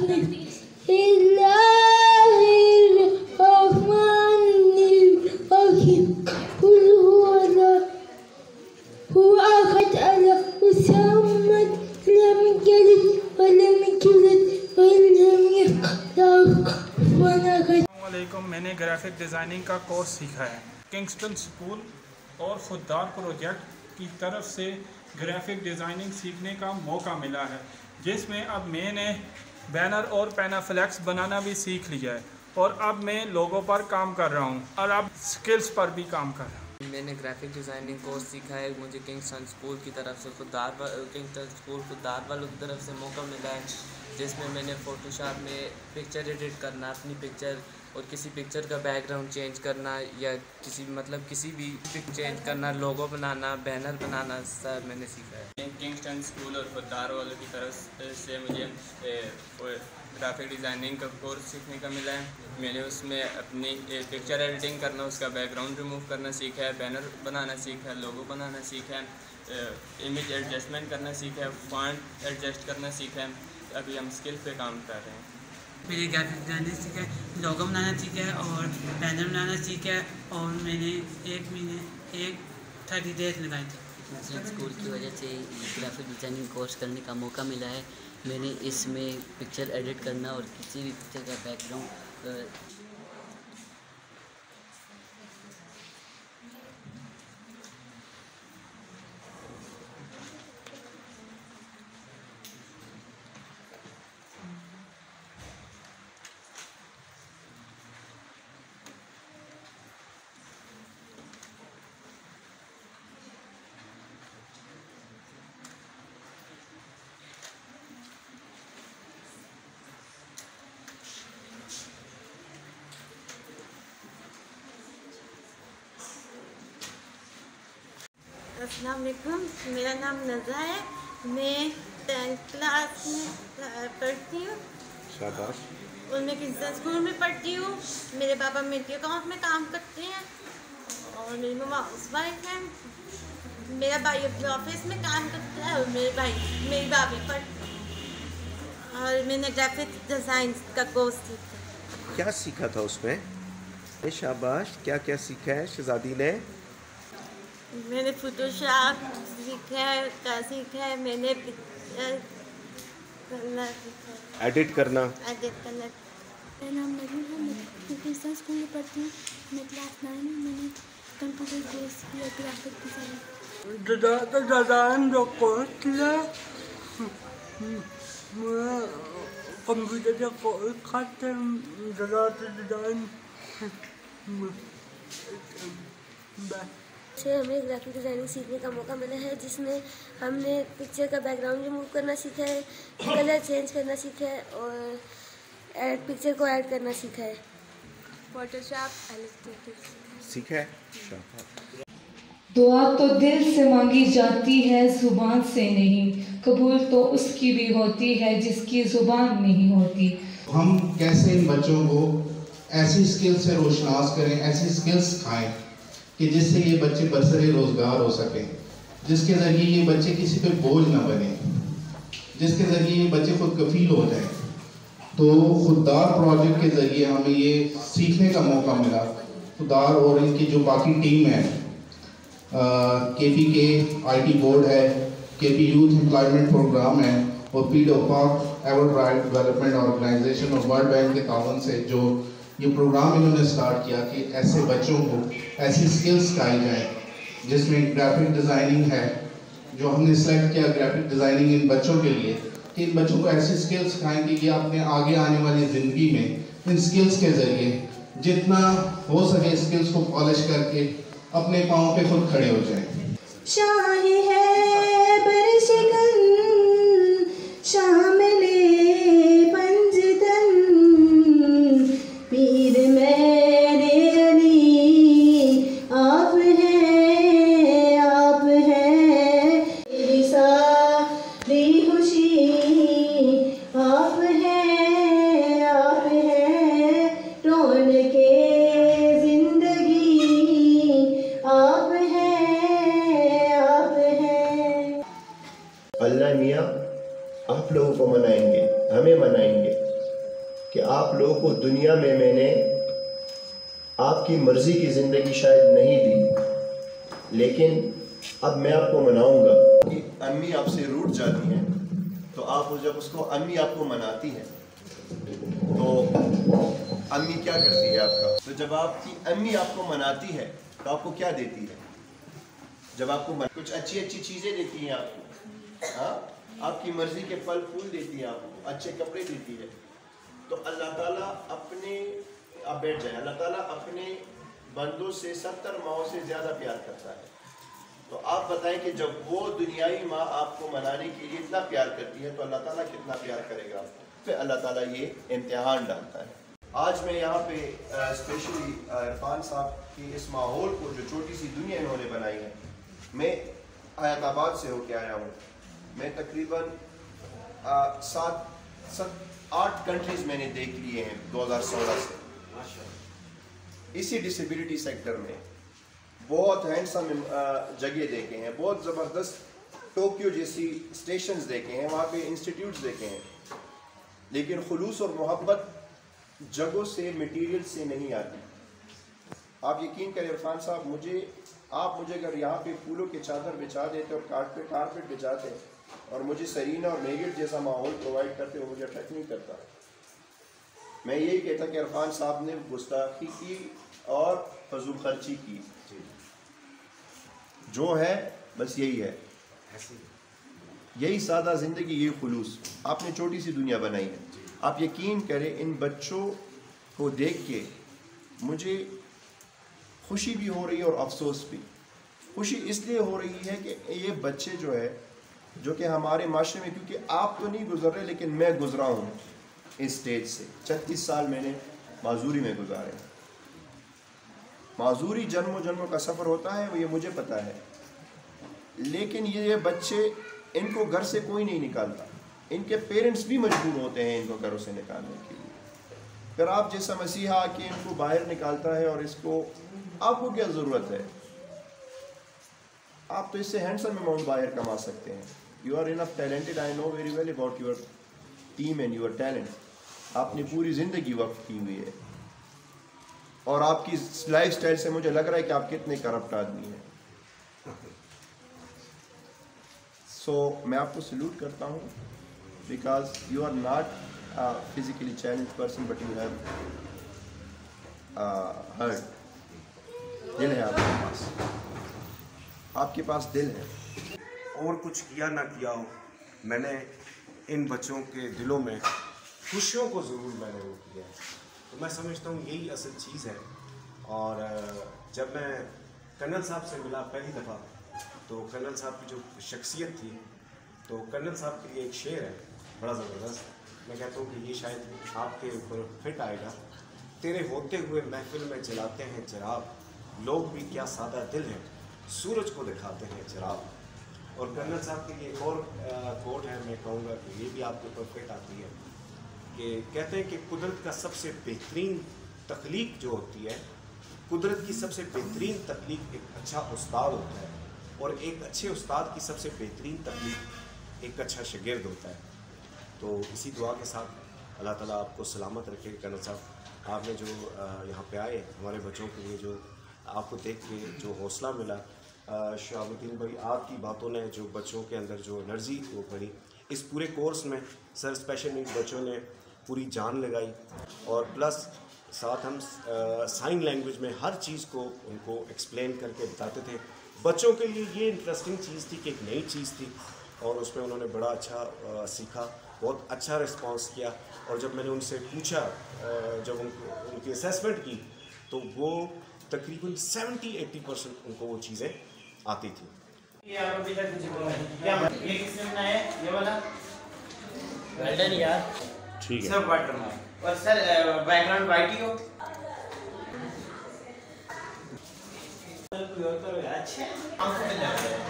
मैंने graphic designing का course सीखा है। किंगस्टन स्कूल और खुददार प्रोजेक्ट की तरफ से ग्राफिक डिज़ाइनिंग सीखने का मौका मिला है, जिसमें अब मैंने बैनर और पैनाफ्लेक्स बनाना भी सीख लिया है और अब मैं लोगों पर काम कर रहा हूँ और अब स्किल्स पर भी काम कर रहा हूँ। मैंने ग्राफिक डिज़ाइनिंग कोर्स सीखा है। मुझे किंगस्टन स्कूल की तरफ से खुददार वालों की तरफ से मौका मिला है, जिसमें मैंने फ़ोटोशॉप में पिक्चर एडिट करना, अपनी पिक्चर और किसी पिक्चर का बैकग्राउंड चेंज करना या किसी भी पिक चेंज करना, लोगो बनाना, बैनर बनाना, सब मैंने सीखा है। किंगस्टन स्कूल और खुददार वालों की तरफ से मुझे ग्राफिक डिज़ाइनिंग का कोर्स सीखने का मिला है। मैंने उसमें अपनी पिक्चर एडिटिंग करना, उसका बैकग्राउंड रिमूव करना सीखा है, बैनर बनाना सीखा है, लोगो बनाना सीखा है, इमेज एडजस्टमेंट करना सीखा है, फॉन्ट एडजस्ट करना सीखा है। अभी हम स्किल पे काम कर रहे हैं। मैंने ग्राफिक डिज़ाइनिंग सीखा है, लोगो बनाना सीखा है और बैनर बनाना सीखा है और मैंने 30 डेज लगाए थे। स्कूल की वजह से ग्राफिक डिज़ाइनिंग कोर्स करने का मौका मिला है। मैंने इसमें पिक्चर एडिट करना और किसी भी पिक्चर का बैकग्राउंड अस्सलाम वालेकुम, मेरा नाम नज़ा है। मैं 10th क्लास में पढ़ती हूँ। शाबाश। और मैं किंगस्टन स्कूल में पढ़ती हूँ। मेरे पापा मिल्ट्री अकाउंट में काम करते हैं और मेरी मम्मा हाउसवाइफ है। मेरा भाई अपने ऑफिस में काम करता है और मेरी भाभी पढ़ती है। और मैंने ग्राफिक डिज़ाइन का कोर्स सीखा। क्या सीखा था उसमें? शाबाश। क्या क्या सीखा है शहजादी ने? मैंने फोटोशॉप सीखा है, मैंने पिक्चर करना सीखा है, एडिट करना। मेरा नाम नवीन है, मैं किंगस्टन स्कूल में पढ़ती हूँ। मैं क्लास 9 में मैंने कंप्यूटर कोर्स किया, ग्राफिक डिज़ाइन जो कोर्स किया, कंप्यूटर का कोर्स करते डिज़ाइन से हमें ग्राफिक डिज़ाइनिंग सीखने का मौका मिला है, जिसमें हमने पिक्चर का बैकग्राउंड रिमूव करना सीखा है, कलर चेंज करना सीखा है और पिक्चर को ऐड करना सीखा है। फोटोशॉप सीखा है। दुआ तो दिल से मांगी जाती है, ज़ुबान से नहीं। कबूल तो उसकी भी होती है जिसकी ज़ुबान नहीं होती। हम कैसे इन बच्चों को ऐसी स्किल से रोशनास करें, ऐसी स्किल्स सिखाएं कि जिससे ये बच्चे बरसरे रोज़गार हो सकें, जिसके ज़रिए ये बच्चे किसी पे बोझ ना बने, जिसके ज़रिए ये बच्चे खुद कफील हो जाएं। तो खुददार प्रोजेक्ट के ज़रिए हमें ये सीखने का मौका मिला। खुददार और इनकी जो बाकी टीम है, KPK IT बोर्ड है, KP यूथ एम्प्लॉयमेंट प्रोग्राम है और PWPAC award right development organisation और वर्ल्ड बैंक के तावन से जो ये प्रोग्राम इन्होंने स्टार्ट किया कि ऐसे बच्चों को ऐसी स्किल्स सिखाई जाए, जिसमें ग्राफिक डिज़ाइनिंग है, जो हमने सेलेक्ट किया ग्राफिक डिज़ाइनिंग इन बच्चों के लिए, कि इन बच्चों को ऐसी स्किल्स सिखाएं कि ये अपने आगे आने वाली ज़िंदगी में इन स्किल्स के ज़रिए जितना हो सके स्किल्स को पॉलिश करके अपने पाँव पे खुद खड़े हो जाएं। शाही है बरशिकन शामिले पंजतन पीर मेरे अली आप हैं मेरी सारी खुशी आप हैं रौनके जिंदगी आप हैं। अल्लाह मियाँ आप लोगों को कि आप लोगों को दुनिया में मैंने आपकी मर्ज़ी की ज़िंदगी शायद नहीं दी, लेकिन अब मैं आपको मनाऊंगा कि अम्मी आपसे रूठ जाती हैं तो आप जब उसको अम्मी आपको मनाती है तो अम्मी क्या करती है आपका? तो जब आपकी अम्मी आपको मनाती है तो आपको क्या देती है? जब आपको कुछ अच्छी अच्छी चीज़ें देती हैं आपको, हाँ, आपकी मर्ज़ी के फल फूल देती है, आपको अच्छे कपड़े देती है, तो अल्लाह ताला अपने, आप बैठ जाए, अल्लाह ताला अपने बंदों से 70 माओं से ज़्यादा प्यार करता है। तो आप बताएं कि जब वो दुनियाई माँ आपको मनाने के लिए इतना प्यार करती है तो अल्लाह ताला कितना प्यार करेगा आपको? फिर अल्लाह ताला ये इम्तिहान डालता है। आज मैं यहाँ पे स्पेशली इरफान साहब की इस माहौल को, जो छोटी सी दुनिया इन्होंने बनाई है, मैं हैदराबाद से होके आया हूँ। मैं तकरीबन 7-8 कंट्रीज़ मैंने देख लिए हैं 2016 से इसी डिसेबिलिटी सेक्टर में। बहुत हैंडसम जगह देखे हैं, बहुत ज़बरदस्त टोक्यो जैसी स्टेशंस देखे हैं, वहाँ पे इंस्टीट्यूट्स देखे हैं, लेकिन खुलूस और मोहब्बत जगहों से, मटेरियल से नहीं आती। आप यकीन करें इरफान साहब, आप मुझे अगर यहाँ पे फूलों के चादर बिछा देते और कारपेट बिछाते और मुझे सरीना और मेरियट जैसा माहौल प्रोवाइड करते, वो मुझे अट्रैक्ट नहीं करता। मैं यही कहता कि इरफान साहब ने गुस्ताखी की और फजूल खर्ची की, जो है बस यही है, यही सादा ज़िंदगी, यही खुलूस। आपने छोटी सी दुनिया बनाई है। आप यकीन करें, इन बच्चों को देख के मुझे खुशी भी हो रही है और अफसोस भी। खुशी इसलिए हो रही है कि ये बच्चे जो है, जो कि हमारे माशरे में, क्योंकि आप तो नहीं गुजर रहे लेकिन मैं गुजरा हूँ इस स्टेज से। 36 साल मैंने माजूरी में गुजारे। माजूरी जन्मों जन्मों का सफ़र होता है, वो ये मुझे पता है, लेकिन ये बच्चे, इनको घर से कोई नहीं निकालता, इनके पेरेंट्स भी मजबूर होते हैं इनको घरों से निकालने के लिए। फिर आप जैसा मसीहा आके इनको बाहर निकालता है, और इसको, आपको क्या ज़रूरत है? आप तो इससे हैंडसम अमाउंट बाहर कमा सकते हैं। You are enough talented, I know very well about your team and your talent. आपने पूरी ज़िंदगी वक्फ की हुई है, और आपकी लाइफ स्टाइल से मुझे लग रहा है कि आप कितने करप्ट आदमी हैं। सो मैं आपको सल्यूट करता हूँ, because you are not physically challenge person, but you have heart. दिल है आपके पास दिल है। और कुछ किया ना किया हो, मैंने इन बच्चों के दिलों में खुशियों को ज़रूर मैंने वो किया है। तो मैं समझता हूँ यही असल चीज़ है। और जब मैं कर्नल साहब से मिला पहली दफ़ा, तो कर्नल साहब की जो शख्सियत थी, तो कर्नल साहब के लिए एक शेर है बड़ा ज़बरदस्त। मैं कहता हूँ कि ये शायद आपके ऊपर फिट आएगा। तेरे होते हुए महफिल में जलाते हैं चिराग, लोग भी क्या सादा दिल हैं, सूरज को दिखाते हैं चिराग। और कर्नल साहब के लिए एक और कोट है, मैं कहूँगा कि ये भी आपके ऊपर फिट आती है, कि कहते हैं कि कुदरत का सबसे बेहतरीन तख्लीक जो होती है, कुदरत की सबसे बेहतरीन तख्लीक एक अच्छा उस्ताद होता है, और एक अच्छे उस्ताद की सबसे बेहतरीन तख्लीक एक अच्छा शागिर्द होता है। तो इसी दुआ के साथ अल्लाह ताला आपको सलामत रखे। कर्नल साहब, आपने जो यहाँ पे आए, हमारे बच्चों के लिए जो आपको देख के जो हौसला मिला, शहाबुद्दीन भाई, आपकी बातों ने जो बच्चों के अंदर जो एनर्जी वो पड़ी, इस पूरे कोर्स में सर स्पेशल नीड बच्चों ने पूरी जान लगाई, और प्लस साथ हम साइन लैंग्वेज में हर चीज़ को उनको एक्सप्लेन करके बताते थे। बच्चों के लिए ये इंटरेस्टिंग चीज़ थी कि एक नई चीज़ थी, और उसमें उन्होंने बड़ा अच्छा सीखा, बहुत अच्छा रिस्पांस किया। और जब मैंने उनसे पूछा, जब उनकी असेसमेंट की, तो वो तकरीबन 70-80% उनको वो चीज़ें आती थी। ये आप अभी तक मुझे बोला है, ये किसने बनाया है? ये वाला वेल्डन यार, ठीक है, सब वाटर मार्क। और सर बैकग्राउंड वाइट ही हो, अच्छा आंखों में लग रहा है।